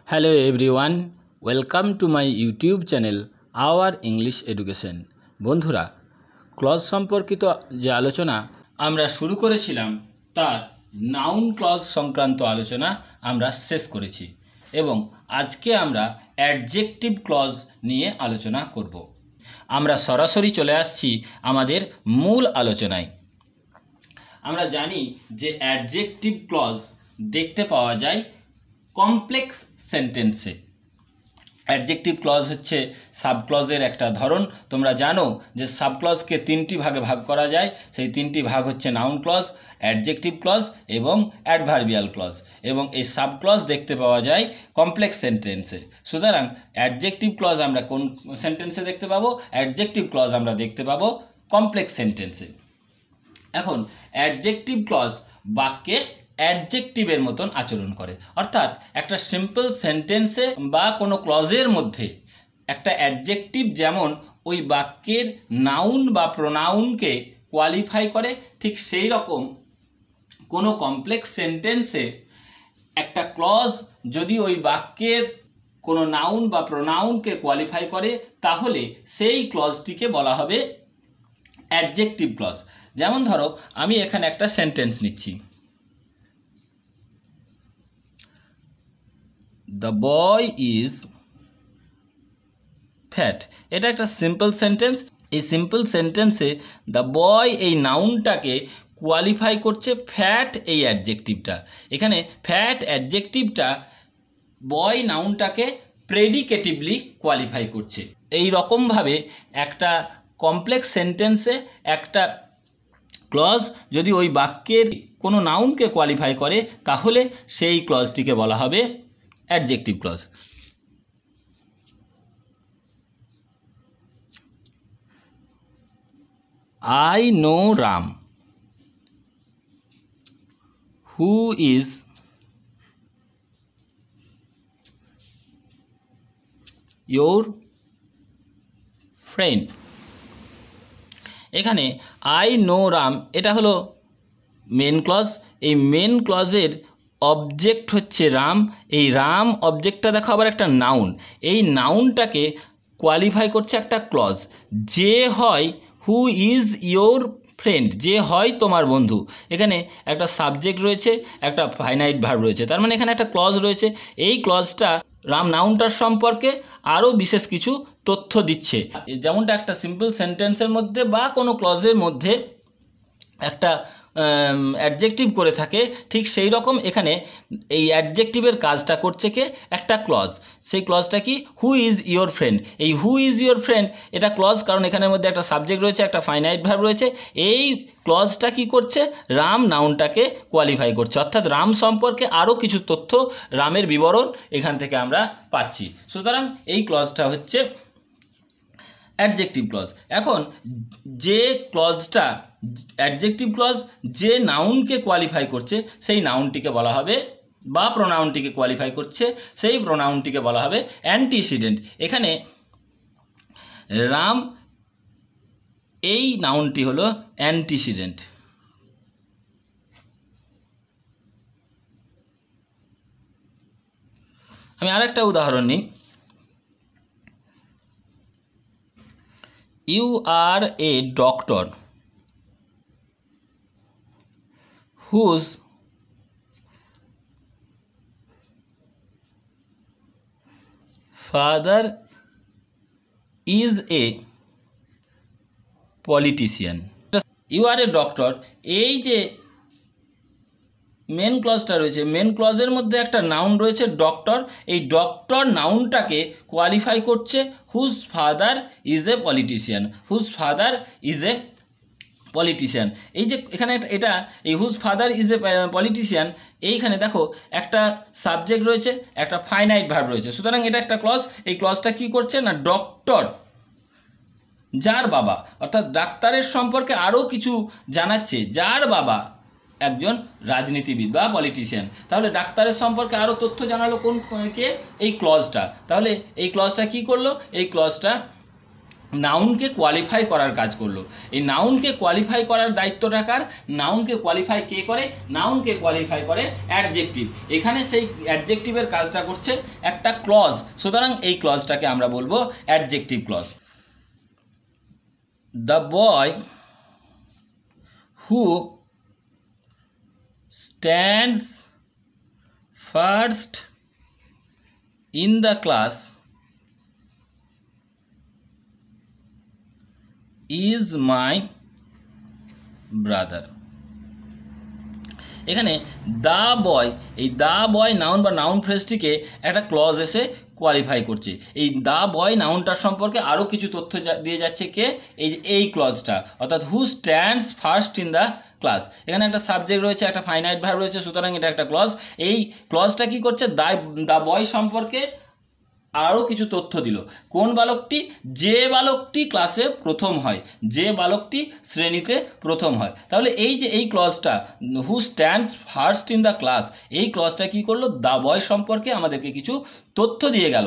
Hello everyone, welcome to my YouTube channel Our English Education। বন্ধুরা, clause সম্পর্কিত যে আলোচনা আমরা শুরু করেছিলাম তার নাউন ক্লজ সংক্রান্ত আলোচনা আমরা শেষ করেছি এবং আজকে আমরা অ্যাডজেক্টিভ ক্লজ নিয়ে আলোচনা করব। আমরা সরাসরি চলে আসছি আমাদের মূল আলোচনায়। আমরা জানি যে অ্যাডজেক্টিভ ক্লজ দেখতে পাওয়া যায় কমপ্লেক্স সেন্টেন্সে। অ্যাডজেক্টিভ ক্লজ হচ্ছে সাবক্লজের একটা ধরন। তোমরা জানো যে সাবক্লজকে তিনটি ভাগে ভাগ করা যায়। সেই তিনটি ভাগ হচ্ছে নাউন ক্লজ, অ্যাডজেক্টিভ ক্লজ এবং অ্যাডভার্বিয়াল ক্লজ, এবং এই সাবক্লজ দেখতে পাওয়া যায় কমপ্লেক্স সেন্টেন্সে। সুতরাং অ্যাডজেক্টিভ ক্লজ আমরা কোন সেন্টেন্সে দেখতে পাবো? অ্যাডজেক্টিভ ক্লজ আমরা দেখতে পাবো কমপ্লেক্স সেন্টেন্সে। এখন অ্যাডজেক্টিভ ক্লজ বাক্যে অ্যাডজেক্টিভের মতন আচরণ করে, অর্থাৎ একটা সিম্পল সেন্টেন্সে বা কোনো ক্লজের মধ্যে একটা অ্যাডজেক্টিভ যেমন ওই বাক্যের নাউন বা প্রোনাউনকে কোয়ালিফাই করে, ঠিক সেই রকম কোনো কমপ্লেক্স সেন্টেন্সে একটা ক্লজ যদি ওই বাক্যের কোনো নাউন বা প্রোনাউনকে কোয়ালিফাই করে তাহলে সেই ক্লজটিকে বলা হবে অ্যাডজেক্টিভ ক্লজ। যেমন ধরো, আমি এখানে একটা সেন্টেন্স নিচ্ছি, দ্য বয় ইজ ফ্যাট। এটা একটা সিম্পল সেন্টেন্স। এই সিম্পল সেন্টেন্সে দ্য বয় এই নাউনটাকে কোয়ালিফাই করছে ফ্যাট এই অ্যাডজেক্টিভটা। এখানে ফ্যাট অ্যাডজেক্টিভটা বয় নাউনটাকে প্রেডিকেটিভলি কোয়ালিফাই করছে। এই রকমভাবে একটা কমপ্লেক্স সেন্টেন্সে একটা ক্লজ যদি ওই বাক্যের কোনো নাউনকে কোয়ালিফাই করে তাহলে সেই ক্লজটিকে বলা হবে adjective clause. I know Ram, who is your friend। এখানে আই নো রাম এটা হলো মেন ক্লজ। এই মেন ক্লজের অবজেক্ট হচ্ছে রাম। এই রাম অবজেক্টটা দেখো আবার একটা নাউন। এই নাউনটাকে কোয়ালিফাই করছে একটা ক্লজ, যে হয় হু ইজ ইয়োর ফ্রেন্ড, যে হয় তোমার বন্ধু। এখানে একটা সাবজেক্ট রয়েছে, একটা ফাইনাইট ভার্ব রয়েছে, তার মানে এখানে একটা ক্লজ রয়েছে। এই ক্লজটা রাম নাউনটার সম্পর্কে আরও বিশেষ কিছু তথ্য দিচ্ছে। যেমনটা একটা সিম্পল সেন্টেন্সের মধ্যে বা কোনো ক্লজের মধ্যে একটা অ্যাডজেক্টিভ করে থাকে, ঠিক সেই রকম এখানে এই অ্যাডজেক্টিভের কাজটা করছে কে? একটা ক্লজ। সেই ক্লজটা কি? Who is your friend. এই হু ইজ ইয়োর ফ্রেন্ড এটা ক্লজ, কারণ এখানের মধ্যে একটা সাবজেক্ট রয়েছে, একটা ফাইনাইট ভার্ব রয়েছে। এই ক্লজটা কি করছে? রাম নাউনটাকে কোয়ালিফাই করছে, অর্থাৎ রাম সম্পর্কে আরও কিছু তথ্য, রামের বিবরণ এখান থেকে আমরা পাচ্ছি। সুতরাং এই ক্লজটা হচ্ছে অ্যাডজেক্টিভ ক্লজ। এখন যে ক্লজটা অ্যাডজেক্টিভ ক্লজ যে নাউনকে কোয়ালিফাই করছে সেই নাউনটিকে বলা হবে, বা প্রোনাউনটিকে কোয়ালিফাই করছে সেই প্রোনাউনটিকে বলা হবে অ্যান্টিসিডেন্ট। এখানে রাম এই নাউনটি হলো অ্যান্টিসিডেন্ট। আমি আরেকটা উদাহরণ নিই। You are a doctor whose father is a politician। You are a doctor, এই যে মেন ক্লজটা রয়েছে, মেন ক্লজের মধ্যে একটা নাউন রয়েছে ডক্টর। এই ডক্টর নাউনটাকে কোয়ালিফাই করছে whose father is a politician. Whose father is a politician. এই যে এখানে এটা এই whose father is a politician, এইখানে দেখো একটা সাবজেক্ট রয়েছে, একটা ফাইনাইট ভার্ব রয়েছে। সুতরাং এটা একটা ক্লজ। এই ক্লজটা কি করছে না, ডক্টর যার বাবা, অর্থাৎ ডাক্তারের সম্পর্কে আরও কিছু জানাচ্ছে, যার বাবা একজন রাজনীতিবিদ বা পলিটিশিয়ান। তাহলে ডাক্তারের সম্পর্কে আরও তথ্য জানালো কে? এই ক্লজটা। তাহলে এই ক্লজটা কি করলো? এই ক্লজটা নাউনকে কোয়ালিফাই করার কাজ করলো। এই নাউনকে কোয়ালিফাই করার দায়িত্বটা কার? নাউনকে কোয়ালিফাই কে করে? নাউনকে কোয়ালিফাই করে অ্যাডজেক্টিভ। এখানে সেই অ্যাডজেক্টিভের কাজটা করছে একটা ক্লজ, সুতরাং এই ক্লজটাকে আমরা বলবো adjective clause. The boy who stands first in the class is my brother. এখানে দ্য বয়, এই দ্য বয় নাউন বা নাউন ফ্রেজটিকে একটা ক্লজ এসে কোয়ালিফাই করছে। এই দ্য বয় নাউনটার সম্পর্কে আরও কিছু তথ্য দিয়ে যাচ্ছে কে? এই ক্লজটা, অর্থাৎ who stands first in the class. এখানে একটা সাবজেক্ট রয়েছে, একটা ফাইনাইট ভার্ব রয়েছে, সুতরাং এটা একটা ক্লজ। এই ক্লজটা কি করছে? দ্য বয় সম্পর্কে আরও কিছু তথ্য দিল। কোন বালকটি? যে বালকটি ক্লাসে প্রথম হয়, যে বালকটি শ্রেণীতে প্রথম হয়। তাহলে এই যে এই ক্লজটা who stands first in the class, এই ক্লজটা কি করলো? দ্য বয় সম্পর্কে আমাদেরকে কিছু তথ্য দিয়ে গেল।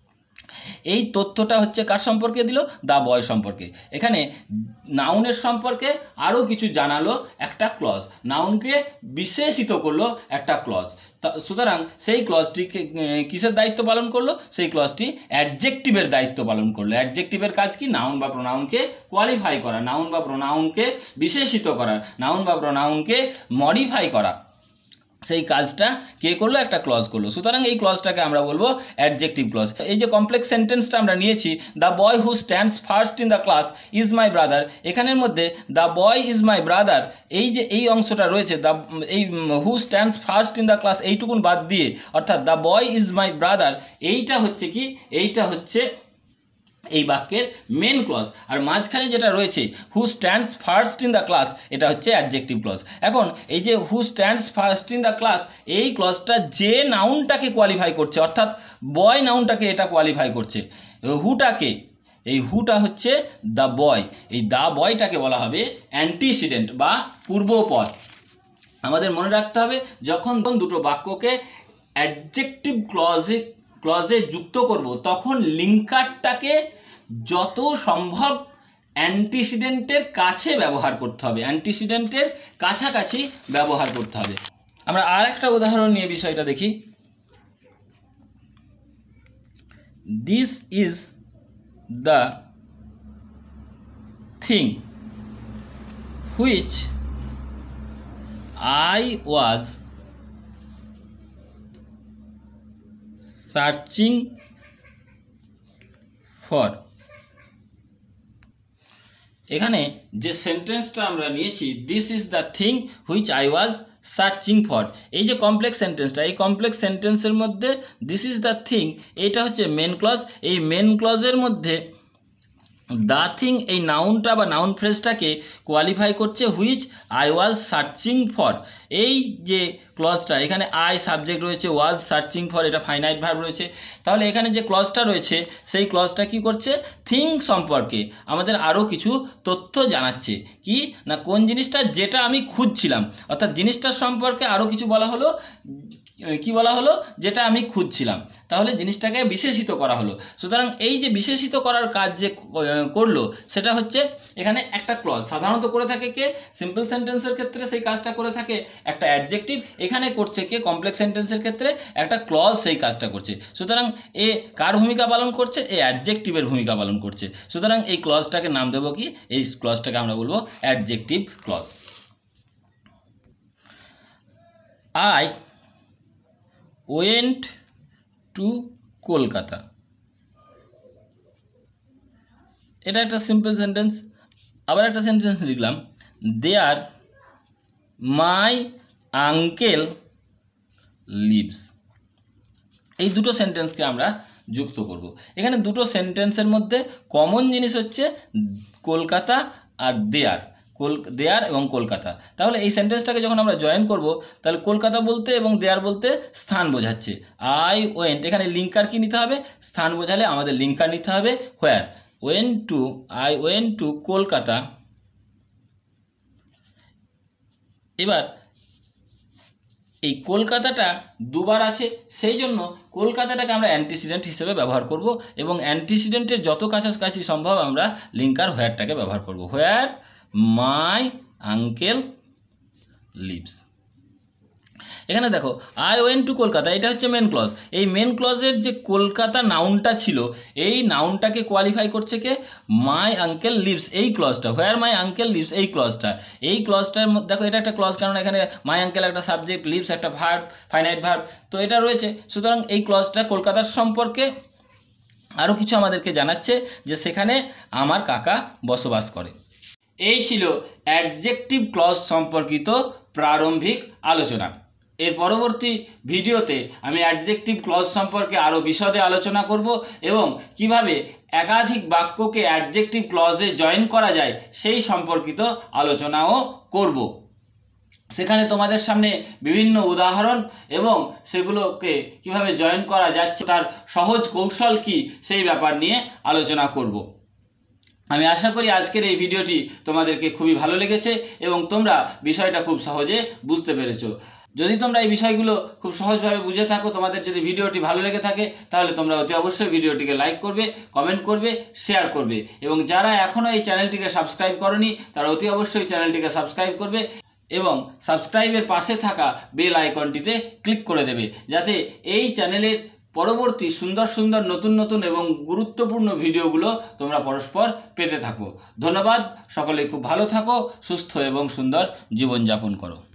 এই তথ্যটা হচ্ছে কার সম্পর্কে দিল? দ্য বয় সম্পর্কে। এখানে নাউনের সম্পর্কে আরও কিছু জানালো একটা ক্লজ, নাউনকে বিশেষিত করলো একটা ক্লজ। সুতরাং সেই ক্লজটিকে কিসের দায়িত্ব পালন করলো? সেই ক্লজটি অ্যাডজেক্টিভের দায়িত্ব পালন করলো। অ্যাডজেক্টিভের কাজ কি? নাউন বা প্রোনাউনকে কোয়ালিফাই করা, নাউন বা প্রোনাউনকে বিশেষিত করা, নাউন বা প্রোনাউনকে মডিফাই করা। সেই কাজটা কে করলো? একটা ক্লজ করলো। সুতরাং এই ক্লজটাকে আমরা বলবো অ্যাডজেক্টিভ ক্লজ। এই যে কমপ্লেক্স সেন্টেন্সটা আমরা নিয়েছি, the boy who stands first in the class is my brother, এখানের মধ্যে the boy is my brother, এই যে এই অংশটা রয়েছে, এই who stands first in the class এইটুকুন বাদ দিয়ে, অর্থাৎ the boy is my brother, এইটা হচ্ছে কি? এইটা হচ্ছে এই বাক্যের মেন ক্লজ। আর মাঝখানে যেটা রয়েছে who stands first in the class, এটা হচ্ছে অ্যাডজেক্টিভ ক্লজ। এখন এই যে who stands first in the class, এই ক্লজটা যে নাউনটাকে কোয়ালিফাই করছে, অর্থাৎ বয় নাউনটাকে এটা কোয়ালিফাই করছে। হুটাকে, এই হুটা হচ্ছে দ্য বয়, এই দ্য বয়টাকে বলা হবে অ্যান্টিসিডেন্ট বা পূর্বপদ। আমাদের মনে রাখতে হবে, যখন দুটো বাক্যকে অ্যাডজেক্টিভ ক্লজে যুক্ত করব, তখন লিঙ্কারটাকে যত সম্ভব অ্যান্টিসিডেন্টের কাছে ব্যবহার করতে হবে, অ্যান্টিসিডেন্টের কাছাকাছি ব্যবহার করতে হবে। আমরা আর একটা উদাহরণ নিয়ে বিষয়টা দেখি। This is the thing which I was searching for। এখানে যে সেন্টেন্সটা আমরা নিয়েছি, this is the thing which I was searching for, এই যে কমপ্লেক্স সেন্টেন্সটা, এই কমপ্লেক্স সেন্টেন্সের মধ্যে দিস ইজ দ্য থিং এইটা হচ্ছে মেন ক্লজ। এই মেন ক্লজের মধ্যে দ্য থিং এই নাউনটা বা নাউন ফ্রেজটাকে কোয়ালিফাই করছে which I was searching for. এই যে ক্লজটা, এখানে আই সাবজেক্ট রয়েছে, ওয়াজ সার্চিং ফর এটা ফাইনাইট ভার্ব রয়েছে। তাহলে এখানে যে ক্লজটা রয়েছে, সেই ক্লজটা কি করছে? থিং সম্পর্কে আমাদের আরও কিছু তথ্য জানাচ্ছে। কি না, কোন জিনিসটা যেটা আমি খুঁজছিলাম, অর্থাৎ জিনিসটার সম্পর্কে আরও কিছু বলা হলো। কি বলা হলো? যেটা আমি খুঁজছিলাম। তাহলে জিনিসটাকে বিশেষিত করা হলো। সুতরাং এই যে বিশেষিত করার কাজ যে করলো, সেটা হচ্ছে এখানে একটা ক্লজ। সাধারণত করে থাকে কে? সিম্পল সেন্টেন্সের ক্ষেত্রে সেই কাজটা করে থাকে একটা অ্যাডজেক্টিভ, এখানে করছে কে? কমপ্লেক্স সেন্টেন্সের ক্ষেত্রে একটা ক্লজ সেই কাজটা করছে। সুতরাং এ কার ভূমিকা পালন করছে? এই অ্যাডজেক্টিভের ভূমিকা পালন করছে। সুতরাং এই ক্লজটাকে নাম দেবো কি? এই ক্লজটাকে আমরা বলবো adjective clause. I went to Kolkata, এটা একটা সিম্পল সেন্টেন্স। আবার একটা সেন্টেন্স লিখলাম, দেয়ার মাই আঙ্কেল লিভস। এই দুটো সেন্টেন্সকে আমরা যুক্ত করব। এখানে দুটো সেন্টেন্সের মধ্যে কমন জিনিস হচ্ছে কলকাতা আর দেয়ার, দেয়ার এবং কলকাতা। তাহলে এই সেন্টেন্সটাকে যখন আমরা জয়েন করব, তাহলে কলকাতা বলতে এবং দেয়ার বলতে স্থান বোঝাচ্ছে। আই ওয়েন্ট, এখানে লিঙ্কার কি নিতে হবে? স্থান বোঝালে আমাদের লিঙ্কার নিতে হবে where. I went to Kolkata. এবার এই কলকাতাটা দুবার আছে, সেই জন্য কলকাতাটাকে আমরা অ্যান্টিসিডেন্ট হিসেবে ব্যবহার করব এবং অ্যান্টিসিডেন্টের যত কাছাকাছি সম্ভব আমরা লিঙ্কার হোয়ারটাকে ব্যবহার করব। Where my uncle lives. এখানে দেখো আই ওয়েন্ট টু কলকাতা, এটা হচ্ছে মেন ক্লজ। এই মেন ক্লজের যে কলকাতা নাউনটা ছিল, এই নাউনটাকে কোয়ালিফাই করছে কে? মাই আঙ্কেল লিভস এই ক্লজটা, হোয়ার মাই আঙ্কেল লিভস এই ক্লজটা। এই ক্লজটার মধ্যে দেখো এটা একটা ক্লজ, কারণ এখানে মাই আঙ্কেল একটা সাবজেক্ট, লিভস একটা ভার্ব, ফাইনাইট ভার্ব, তো এটা রয়েছে। সুতরাং এই ক্লজটা কলকাতার সম্পর্কে আরও কিছু আমাদেরকে জানাচ্ছে যে সেখানে আমার কাকা বসবাস করে। এই ছিল অ্যাডজেক্টিভ ক্লজ সম্পর্কিত প্রারম্ভিক আলোচনা। এর পরবর্তী ভিডিওতে আমি অ্যাডজেক্টিভ ক্লজ সম্পর্কে আরও বিশদে আলোচনা করব এবং কিভাবে একাধিক বাক্যকে অ্যাডজেক্টিভ ক্লজে জয়েন করা যায় সেই সম্পর্কিত আলোচনাও করব। সেখানে তোমাদের সামনে বিভিন্ন উদাহরণ এবং সেগুলোকে কিভাবে জয়েন করা যাচ্ছে তার সহজ কৌশল কি সেই ব্যাপার নিয়ে আলোচনা করব। আমি আশা করি আজকের এই ভিডিওটি তোমাদেরকে খুবই ভালো লেগেছে এবং তোমরা বিষয়টা খুব সহজে বুঝতে পেরেছো। যদি তোমরা এই বিষয়গুলো খুব সহজভাবে বুঝে থাকো, তোমাদের যদি ভিডিওটি ভালো লেগে থাকে, তাহলে তোমরা অতি অবশ্যই ভিডিওটিকে লাইক করবে, কমেন্ট করবে, শেয়ার করবে এবং যারা এখনও এই চ্যানেলটিকে সাবস্ক্রাইব করনি তারা অতি অবশ্যই চ্যানেলটিকে সাবস্ক্রাইব করবে এবং সাবস্ক্রাইবের পাশে থাকা বেল আইকনটিতে ক্লিক করে দেবে, যাতে এই চ্যানেলের পরবর্তী সুন্দর সুন্দর নতুন নতুন এবং গুরুত্বপূর্ণ ভিডিওগুলো তোমরা পরস্পর পেতে থাকো। ধন্যবাদ, সকলে খুব ভালো থাকো, সুস্থ এবং সুন্দর জীবনযাপন করো।